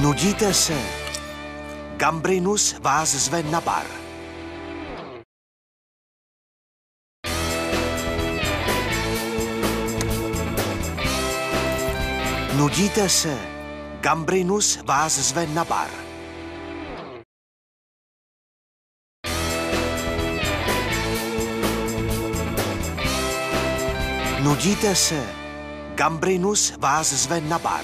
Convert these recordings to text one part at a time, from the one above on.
Nudíte se? Gambrinus vás zve na bar. Nudíte se? Gambrinus vás zve na bar. Nudíte se? Gambrinus vás zve na bar.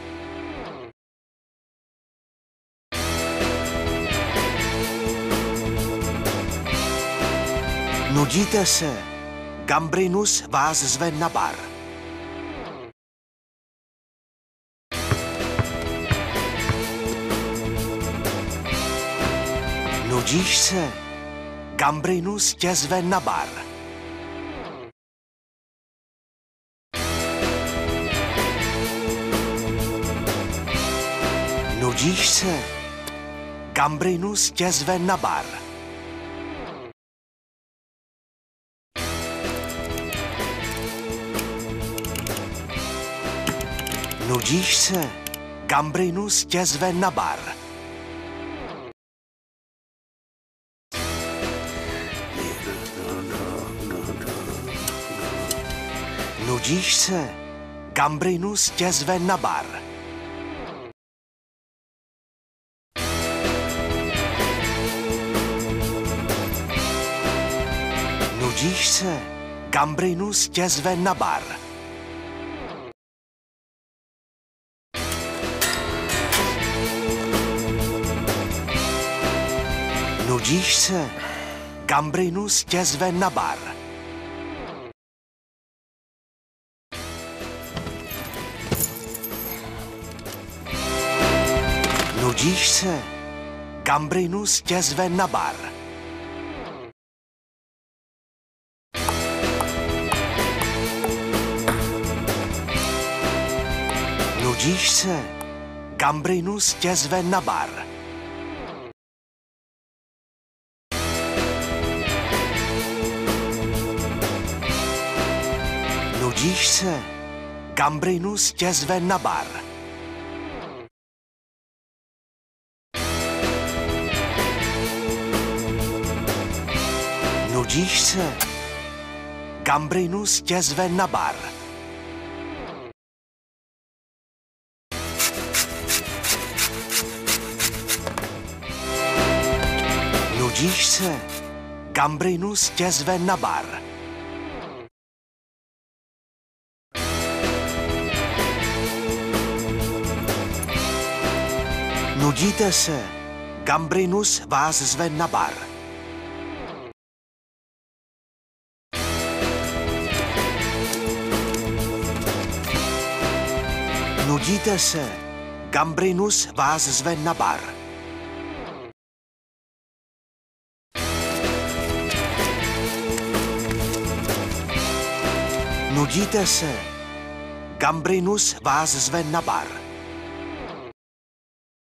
Nudíte se? Gambrinus vás zve na bar. Nudíš se? Gambrinus tě zve na bar. Nudíš se? Gambrinus tě zve na bar. Nudíš se? Gambrinus tě zve na bar. Nudíš se? Gambrinus tě zve na bar. Nudíš se? Gambrinus tě zve na bar. Nudíš se? Gambrinus tě zve na bar. Nudíš se? Gambrinus tě zve na bar. Nudíš se? Gambrinus tě zve na bar. Nudíš se? Gambrinus tě zve na bar. Nudíš se? Gambrinus tě zve na bar. Nudíš se? Gambrinus tě zve na bar. Nudíte se? Gambrinus vás zve na bar. Nudíte se? Gambrinus vás zve na bar. Nudíte se? Gambrinus vás zve na bar.